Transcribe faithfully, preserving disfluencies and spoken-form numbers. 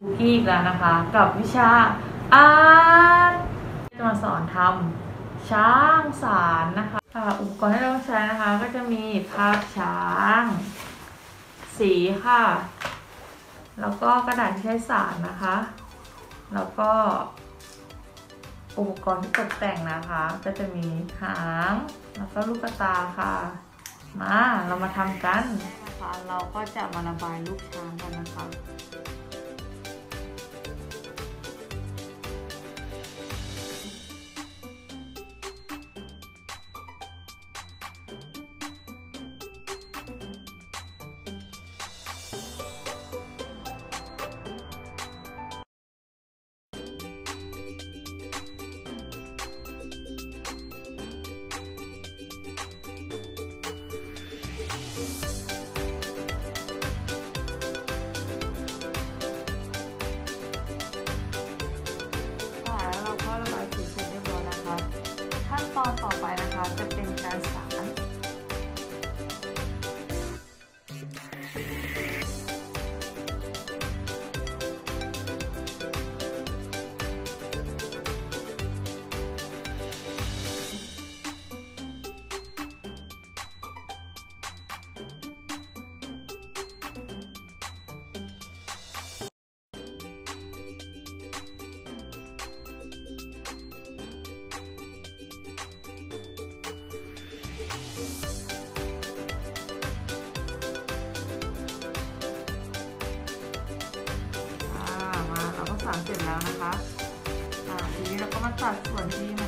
อีกแล้วนะคะกับวิชาอาร์ตจะมาสอนทำช้างสารนะคะอุปกรณ์ที่เราใช้นะคะก็จะมีภาพช้างสีค่ะแล้วก็กระดาษที่ใช้สารนะคะแล้วก็อุปกรณ์ที่ตกแต่งนะคะก็จะมีหางแล้วก็ลูกตาค่ะมาเรามาทำกันนะคะเราก็จะมาระบายลูกช้างกันนะคะขั้นตอนต่อไปนะคะจะเป็นการสานสารเสร็จแล้วนะคะทีนี้เราก็มาตัดส่วนที่